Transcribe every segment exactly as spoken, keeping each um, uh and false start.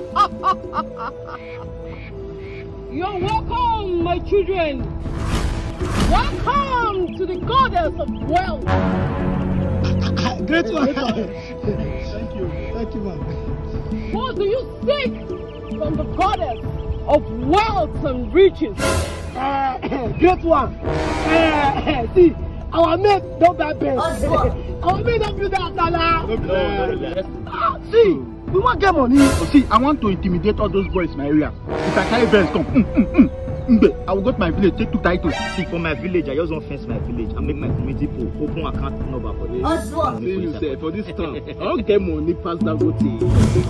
You're welcome, my children. Welcome to the goddess of wealth. Great one. Thank you. Thank you, ma'am. What do you seek from the goddess of wealth and riches? Uh, great one. Uh, see, our mate don't buy best. Our mate don't build that salad. No, no, no, ah, see, we want get money. Oh, see, I want to intimidate all those boys in my area. If I carry Benz, come. Mm, mm, mm. I will go to my village, take two titles. See, for my village, I just want to fence my village and make my community for open account number for this. Oh, see, you say, for this town, I don't get money past that go to.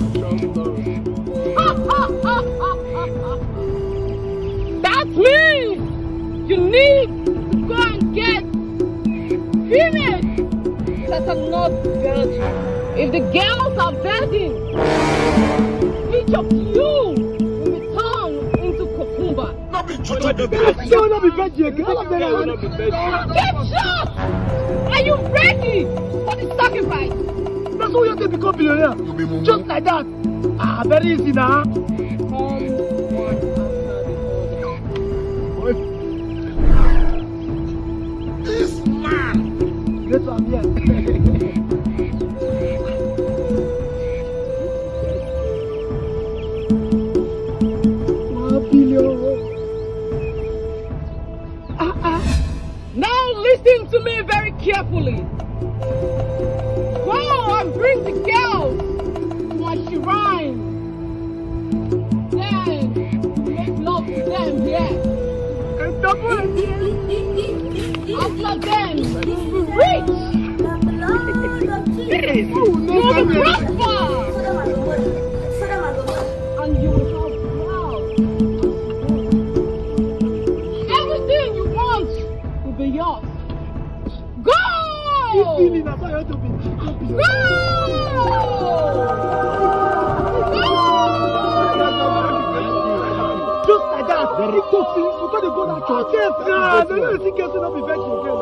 That means you need to go and get females that are not virgin. If the girls are virgin, each of you will be turned into cucumber. Not be virgin. Not be virgin. Get shot! Are you ready for the sacrifice? That's how you have to become billionaire. Just like that. Ah, very easy now. Come one after the This man. Great one, yes. Listen to me very carefully. Go and bring the girls to my shrine. Then make love to them here. And double After them, you'll be rich. You'll be prosperous. And you will have wealth. Everything you want will be yours. Go! Go! Go! Just like that, very good things. We're going to go to church. Yes, nah, no, no, think you're going to be virgin again.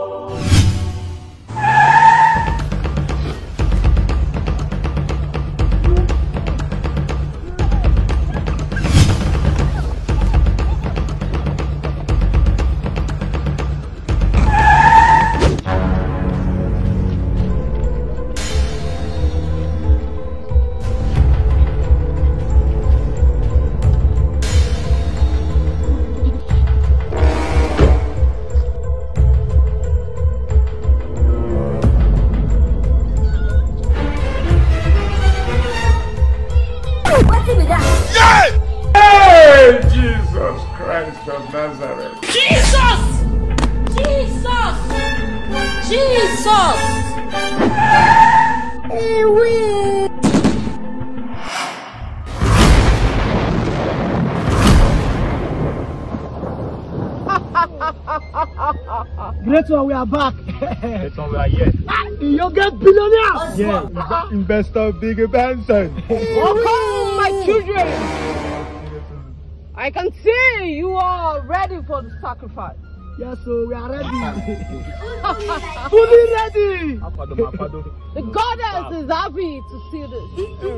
Jesus Christ of Nazareth. Jesus! Jesus! Jesus! Great one, we are back. Great one, we are here. You get billionaire. Yeah, investor Big Benson. Welcome, my children. I can see you are ready for the sacrifice. Yes, so we are ready. Fully ready. The goddess is happy to see this.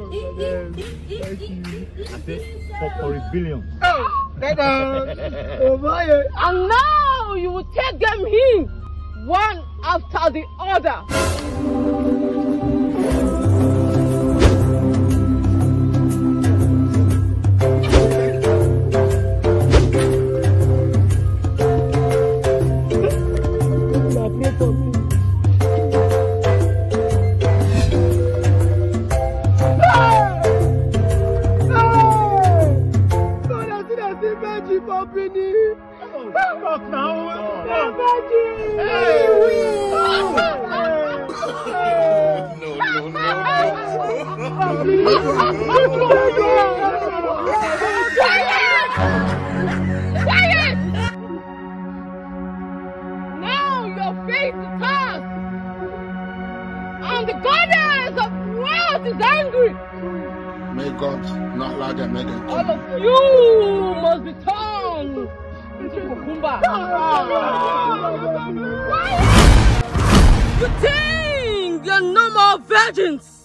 I say for, for a billion. Oh, oh my. And now you will take them in one after the other. Fuck now. No, no, no. Quiet! Now your face is task. And the goddess of wealth is angry. May God not allow them make them. All of you must be turned into cucumber. You think you're no more virgins?